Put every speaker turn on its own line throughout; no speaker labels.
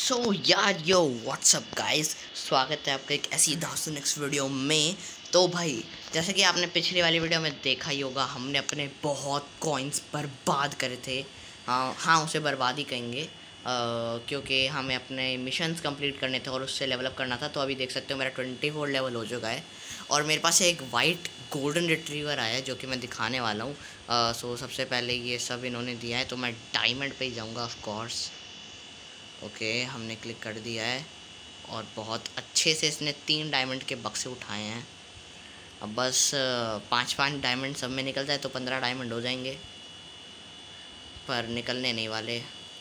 सो यार यो WhatsApp guys, स्वागत है आपका एक ऐसी दोस्तों नेक्स्ट वीडियो में। तो भाई जैसे कि आपने पिछली वाली वीडियो में देखा ही होगा, हमने अपने बहुत कॉइन्स बर्बाद करे थे। हाँ उसे बर्बाद ही कहेंगे, क्योंकि हमें अपने मिशंस कंप्लीट करने थे और उससे लेवल अप करना था। तो अभी देख सकते हो मेरा 24 लेवल हो चुका है और मेरे पास एक वाइट गोल्डन रिट्रीवर आया है जो कि मैं दिखाने वाला हूँ। सो सबसे पहले ये सब इन्होंने दिया है तो मैं डायमंड पे ही जाऊँगा ऑफ कोर्स। ओके हमने क्लिक कर दिया है और बहुत अच्छे से इसने 3 डायमंड के बक्से उठाए हैं। अब बस 5-5 डायमंड सब में निकल जाए तो 15 डायमंड हो जाएंगे, पर निकलने नहीं वाले।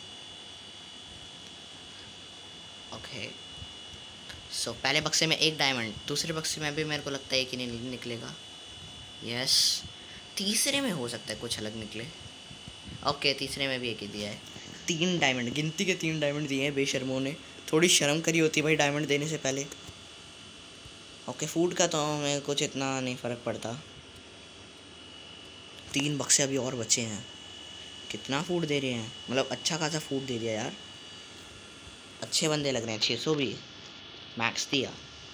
ओके सो पहले बक्से में 1 डायमंड, दूसरे बक्से में भी मेरे को लगता है कि नहीं निकलेगा। यस, तीसरे में हो सकता है कुछ अलग निकले। ओके तीसरे में भी एक ही दिया है। 3 डायमंड, गिनती के 3 डायमंड दिए हैं बेशर्मों ने। थोड़ी शर्म करी होती भाई डायमंड देने से पहले। ओके फूड का तो हमें कुछ इतना नहीं फ़र्क पड़ता। 3 बक्से अभी और बचे हैं। कितना फूड दे रहे हैं, मतलब अच्छा खासा फूड दे दिया यार। अच्छे बंदे लग रहे हैं। 600 भी मैक्स दिया।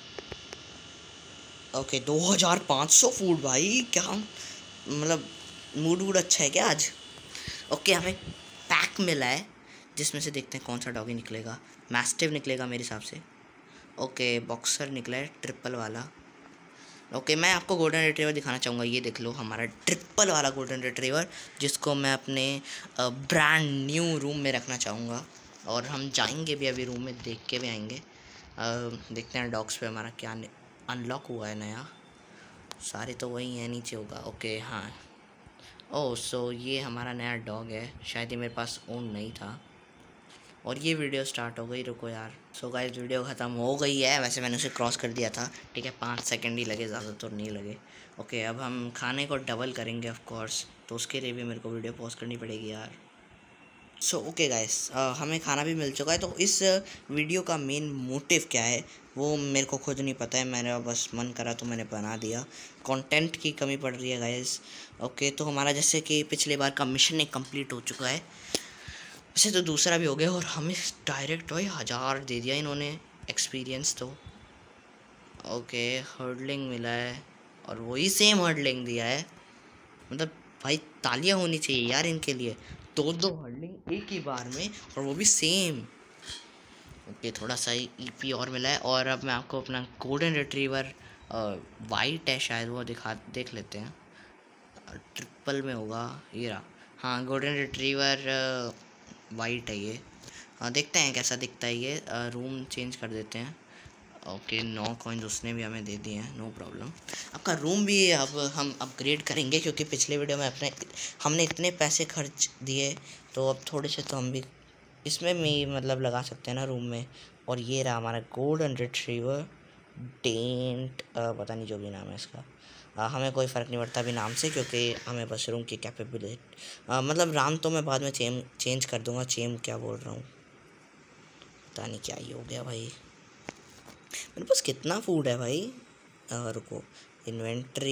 ओके 2500 फूड भाई, क्या मतलब मूड वूड अच्छा है क्या आज। ओके हमें पैक मिला है जिसमें से देखते हैं कौन सा डॉगी निकलेगा। मैस्टिव निकलेगा मेरे हिसाब से। ओके बॉक्सर निकला है ट्रिपल वाला। ओके मैं आपको गोल्डन रिट्रीवर दिखाना चाहूँगा। ये देख लो हमारा ट्रिपल वाला गोल्डन रिट्रीवर, जिसको मैं अपने ब्रांड न्यू रूम में रखना चाहूँगा। और हम जाएंगे भी अभी रूम में, देख के भी आएंगे। देखते हैं डॉग्स पे हमारा क्या अनलॉक हुआ है नया। सारे तो वही हैं, नीचे होगा। ओके हाँ, ओह सो ये हमारा नया डॉग है, शायद ये मेरे पास ओन नहीं था। और ये वीडियो स्टार्ट हो गई, रुको यार। सो गाइस वीडियो ख़त्म हो गई है। वैसे मैंने उसे क्रॉस कर दिया था, ठीक है 5 सेकंड ही लगे, ज़्यादा तो नहीं लगे। ओके अब हम खाने को डबल करेंगे ऑफ कोर्स, तो उसके लिए भी मेरे को वीडियो पॉज करनी पड़ेगी यार। सो ओके गाइस, हमें खाना भी मिल चुका है। तो इस वीडियो का मेन मोटिव क्या है वो मेरे को खुद नहीं पता है, मेरा बस मन करा तो मैंने बना दिया। कंटेंट की कमी पड़ रही है गाइस। ओके तो हमारा जैसे कि पिछले बार का मिशन एक कंप्लीट हो चुका है, वैसे तो दूसरा भी हो गया। और हमें डायरेक्ट भाई 1000 दे दिया इन्होंने एक्सपीरियंस तो। ओके हर्डलिंग मिला है और वही सेम हर्डलिंग दिया है। मतलब भाई तालियां होनी चाहिए यार इनके लिए, 2-2 हर्डलिंग एक ही बार में और वो भी सेम। ओके थोड़ा सा ईपी और मिला है। और अब मैं आपको अपना गोल्डन रिट्रीवर वाइट है शायद, वो देख लेते हैं। ट्रिपल में होगा ये रहा। हाँ गोल्डन रिट्रीवर वाइट है ये। हाँ देखते हैं कैसा दिखता है ये। रूम चेंज कर देते हैं। ओके 9 कॉइन्स उसने भी हमें दे दिए हैं, नो प्रॉब्लम। आपका रूम भी अब हम अपग्रेड करेंगे, क्योंकि पिछले वीडियो में हमने इतने पैसे खर्च दिए, तो अब थोड़े से तो हम भी इसमें भी मतलब लगा सकते हैं ना रूम में। और ये रहा हमारा गोल्डन रिट्रीवर डेंट, पता नहीं जो भी नाम है इसका। हमें कोई फ़र्क नहीं पड़ता अभी नाम से, क्योंकि हमें बस रूम की कैपेबिलिटी मतलब नाम तो मैं बाद में चेंज कर दूंगा। चेम क्या बोल रहा हूँ, पता नहीं क्या ही हो गया भाई। मेरे पास कितना फूड है भाई, रुको। Inventory,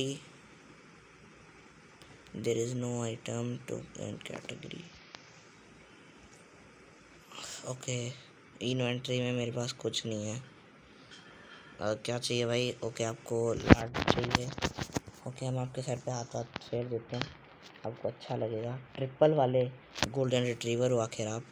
there is no item to category. Okay inventory में मेरे पास कुछ नहीं है। क्या चाहिए भाई। ओके आपको लाड चाहिए। ओके हम आपके सर पे हाथ फेर देते हैं, आपको अच्छा लगेगा। ट्रिपल वाले गोल्डन रिट्रीवर हो आखिर आप,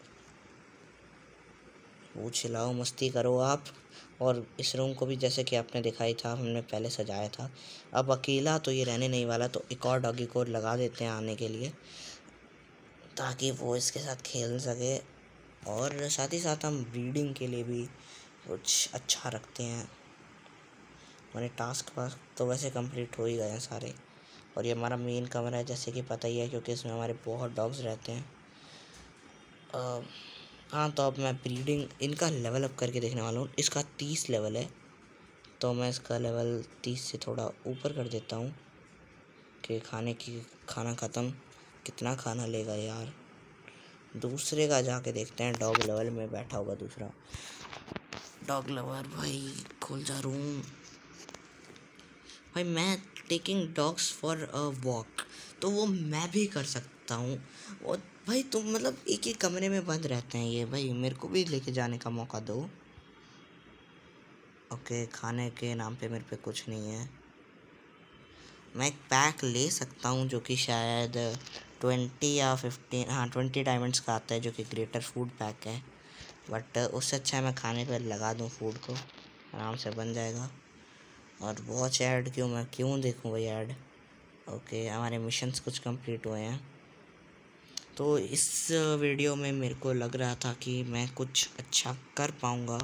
वो चिल्लाओ मस्ती करो आप। और इस रूम को भी जैसे कि आपने दिखाई था हमने पहले सजाया था। अब अकेला तो ये रहने नहीं वाला, तो एक और डॉगी को लगा देते हैं आने के लिए, ताकि वो इसके साथ खेल सके। और साथ ही साथ हम ब्रीडिंग के लिए भी कुछ अच्छा रखते हैं। हमारे टास्क पास तो वैसे कंप्लीट हो ही गए हैं सारे। और ये हमारा मेन कमरा है जैसे कि पता ही है, क्योंकि इसमें हमारे बहुत डॉग्स रहते हैं। हाँ तो अब मैं ब्रीडिंग इनका लेवल अप करके देखने वाला हूँ। इसका 30 लेवल है, तो मैं इसका लेवल 30 से थोड़ा ऊपर कर देता हूँ कि खाना ख़त्म। कितना खाना लेगा यार। दूसरे का जाके देखते हैं, डॉग लेवल में बैठा होगा दूसरा। डॉग लेवल भाई खोल जा रूम भाई। मैं taking dogs for a walk, तो वो मैं भी कर सकता हूँ। वो भाई तुम मतलब एक ही कमरे में बंद रहते हैं ये, भाई मेरे को भी लेके जाने का मौका दो। ओके, खाने के नाम पे मेरे पे कुछ नहीं है। मैं एक पैक ले सकता हूँ जो कि शायद 20 या 15, हाँ 20 डायमंड्स का आता है, जो कि ग्रेटर फूड पैक है। बट उससे अच्छा है मैं खाने पे लगा दूँ फूड को, आराम से बन जाएगा। और वॉच ऐड मैं क्यों देखूँ भाई ऐड। ओके, हमारे मिशंस कुछ कंप्लीट हुए हैं। तो इस वीडियो में मेरे को लग रहा था कि मैं कुछ अच्छा कर पाऊँगा,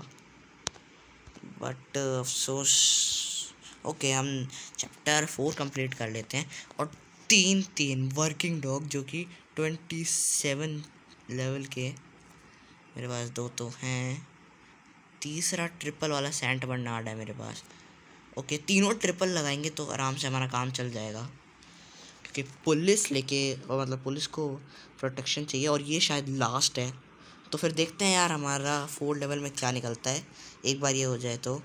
बट अफसोस। ओके, हम चैप्टर 4 कंप्लीट कर लेते हैं। और तीन वर्किंग डॉग जो कि 27 लेवल के मेरे पास 2 तो हैं। तीसरा ट्रिपल वाला सैंट बर्नार्ड है मेरे पास। ओके, तीनों ट्रिपल लगाएंगे तो आराम से हमारा काम चल जाएगा, क्योंकि पुलिस लेके मतलब पुलिस को प्रोटेक्शन चाहिए। और ये शायद लास्ट है, तो फिर देखते हैं यार हमारा 4 लेवल में क्या निकलता है एक बार ये हो जाए तो।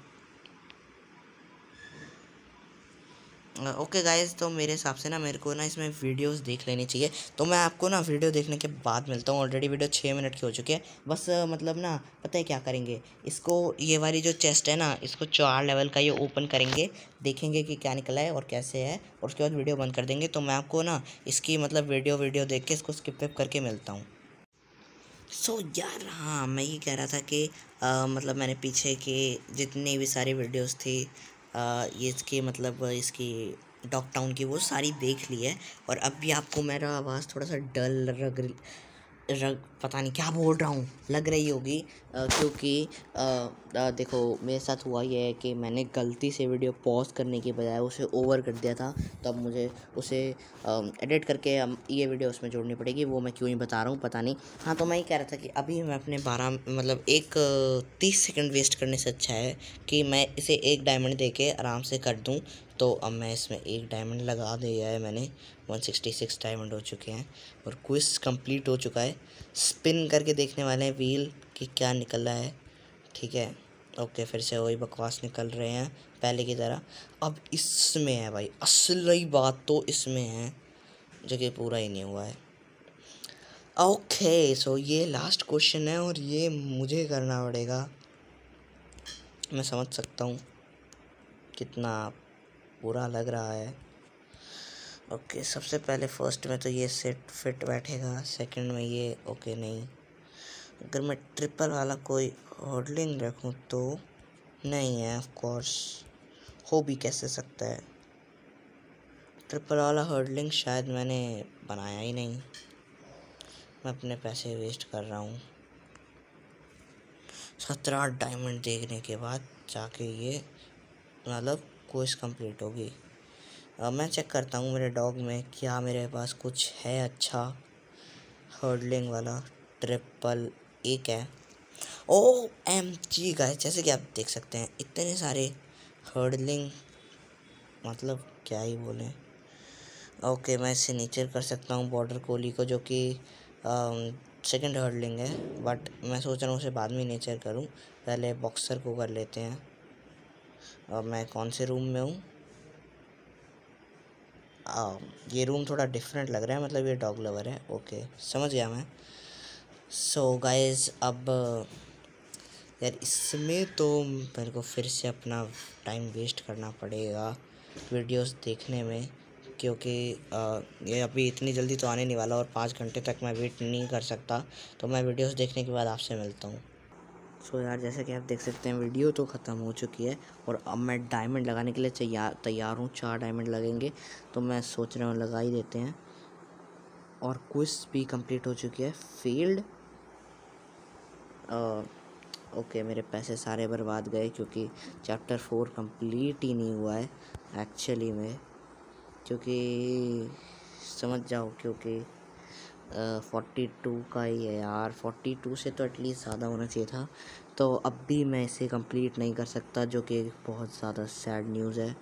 ओके गाइस, तो मेरे हिसाब से ना मेरे को ना इसमें वीडियोस देख लेनी चाहिए। तो मैं आपको ना वीडियो देखने के बाद मिलता हूँ। ऑलरेडी वीडियो 6 मिनट की हो चुकी है। बस मतलब ना पता है क्या करेंगे, इसको ये वाली जो चेस्ट है ना, इसको 4 लेवल का ये ओपन करेंगे, देखेंगे कि क्या निकला है और कैसे है, और उसके बाद वीडियो बंद कर देंगे। तो मैं आपको ना इसकी मतलब वीडियो देख के इसको स्किप विप करके मिलता हूँ। सो यार हाँ, मैं ये कह रहा था कि मतलब मैंने पीछे के जितनी भी सारी वीडियोस थी ये इसकी मतलब इसकी डॉग टाउन की, वो सारी देख ली है। और अब भी आपको मेरा आवाज़ थोड़ा सा डल पता नहीं क्या बोल रहा हूँ लग रही होगी, क्योंकि देखो मेरे साथ हुआ ये है कि मैंने गलती से वीडियो पॉज करने के बजाय उसे ओवर कर दिया था। तब मुझे उसे एडिट करके ये वीडियो उसमें जोड़नी पड़ेगी, वो मैं क्यों ही बता रहा हूँ पता नहीं। हाँ, तो मैं ये कह रहा था कि अभी मैं अपने 12 मतलब 30 सेकंड वेस्ट करने से अच्छा है कि मैं इसे 1 डायमंड दे के आराम से कर दूँ। तो अब मैं इसमें 1 डायमंड लगा दिया है मैंने, 166 डायमंड हो चुके हैं और क्विज कंप्लीट हो चुका है। स्पिन करके देखने वाले हैं व्हील कि क्या निकल रहा है। ठीक है, ओके, फिर से वही बकवास निकल रहे हैं पहले की तरह। अब इसमें है भाई असली बात, तो इसमें है जो कि पूरा ही नहीं हुआ है। ओके, सो ये लास्ट क्वेश्चन है और ये मुझे करना पड़ेगा। मैं समझ सकता हूँ कितना बुरा लग रहा है। ओके, सबसे पहले फर्स्ट में तो ये सेट फिट बैठेगा, सेकंड में ये ओके नहीं। अगर मैं ट्रिपल वाला कोई हर्डलिंग रखूँ तो नहीं है, ऑफ कोर्स हो भी कैसे सकता है। ट्रिपल वाला हर्डलिंग शायद मैंने बनाया ही नहीं, मैं अपने पैसे वेस्ट कर रहा हूँ। 17 डायमंड देखने के बाद जाके ये मतलब क्विज कंप्लीट होगी। अब मैं चेक करता हूँ मेरे डॉग में क्या मेरे पास कुछ है अच्छा हर्डलिंग वाला। ट्रिपल एक है। OMG गाइस, जैसे कि आप देख सकते हैं इतने सारे हर्डलिंग, मतलब क्या ही बोलें। ओके, मैं इसे नेचर कर सकता हूँ बॉर्डर कोली को, जो कि सेकंड हर्डलिंग है, बट मैं सोच रहा हूँ उसे बाद में नेचर करूँ। पहले बॉक्सर को कर लेते हैं। अब मैं कौन से रूम में हूँ? ये रूम थोड़ा डिफरेंट लग रहा है, मतलब ये डॉग लवर है। ओके, समझ गया मैं। सो गाइस, अब यार इसमें तो मेरे को फिर से अपना टाइम वेस्ट करना पड़ेगा वीडियोस देखने में, क्योंकि ये अभी इतनी जल्दी तो आने नहीं वाला और 5 घंटे तक मैं वेट नहीं कर सकता। तो मैं वीडियोस देखने के बाद आपसे मिलता हूँ। सो यार, जैसे कि आप देख सकते हैं वीडियो तो ख़त्म हो चुकी है और अब मैं डायमंड लगाने के लिए तैयार हूँ। 4 डायमंड लगेंगे, तो मैं सोच रहा हूँ लगा ही देते हैं। और क्विज भी कंप्लीट हो चुकी है। फील्ड ओके, मेरे पैसे सारे बर्बाद गए क्योंकि चैप्टर 4 कंप्लीट ही नहीं हुआ है एक्चुअली में, क्योंकि समझ जाओ, क्योंकि 42 का ही है यार। 42 से तो एटलीस्ट ज़्यादा होना चाहिए था। तो अब भी मैं इसे कंप्लीट नहीं कर सकता, जो कि बहुत ज़्यादा सैड न्यूज़ है।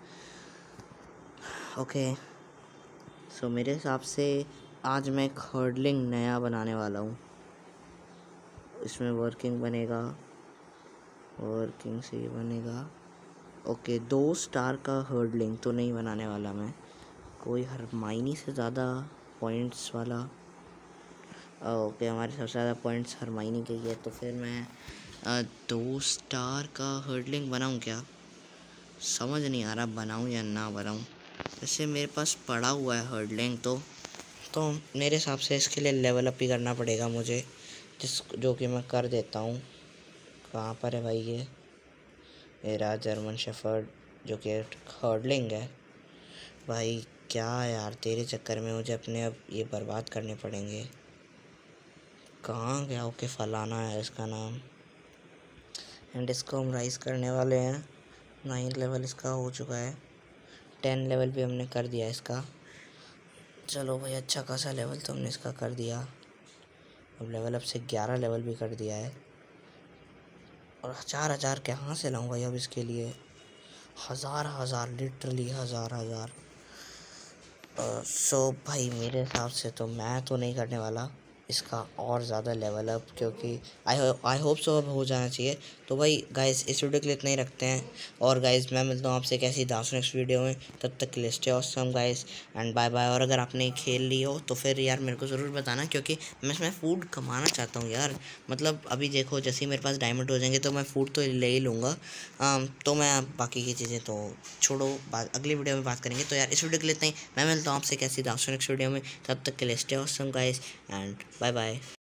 ओके, सो मेरे हिसाब से आज मैं एक हर्डलिंग नया बनाने वाला हूँ। इसमें वर्किंग बनेगा, वर्किंग से ये बनेगा। ओके, 2 स्टार का हर्डलिंग तो नहीं बनाने वाला मैं, कोई हरमाइनी से ज़्यादा पॉइंट्स वाला। ओके, हमारे सबसे ज़्यादा पॉइंट्स हरमाइनी के ही है, तो फिर मैं 2 स्टार का हर्डलिंग बनाऊँ क्या? समझ नहीं आ रहा बनाऊँ या ना बनाऊँ। वैसे मेरे पास पड़ा हुआ है हर्डलिंग, तो मेरे हिसाब से इसके लिए लेवल अप ही करना पड़ेगा मुझे, जो कि मैं कर देता हूँ। कहाँ पर है भाई ये रहा जर्मन शेफर्ड, जो कि हर्डलिंग है। भाई क्या यार, तेरे चक्कर में मुझे अपने अब ये बर्बाद करने पड़ेंगे। कहाँ गया? ओके, फलाना है इसका नाम, एंड इसको हम राइज करने वाले हैं। 9 लेवल इसका हो चुका है, 10 लेवल भी हमने कर दिया इसका। चलो भाई, अच्छा खासा लेवल तो हमने इसका कर दिया। अब लेवल अप से 11 लेवल भी कर दिया है। और 4,000 कहाँ से लाऊं भाई अब इसके लिए? हज़ार लिटरली हज़ार। सो भाई मेरे हिसाब से तो मैं तो नहीं करने वाला इसका और ज़्यादा लेवल अप, क्योंकि आई होप सो अब हो जाना चाहिए। तो भाई गाइस, इस वीडियो के लिए इतना ही रखते हैं। और गाइस, मैं मिलता हूँ आपसे कैसी दांस नेक्स्ट वीडियो में। तब तक के लिए stay awesome guys, and bye bye. और अगर आपने खेल ली हो तो फिर यार मेरे को ज़रूर बताना, क्योंकि मैं इसमें फ़ूड कमाना चाहता हूँ यार। मतलब अभी देखो, जैसे ही मेरे पास डायमंड हो जाएंगे तो मैं फ़ूड तो ले ही लूँगा। तो मैं बाकी की चीज़ें तो छोड़ो, अगली वीडियो में बात करेंगे। तो यार इस वीडियो के लिए इतना ही। मैं मिलता हूँ आपसे कैसी दांस नेक्स्ट वीडियो में। तब तक के लिए stay awesome guys, and bye bye.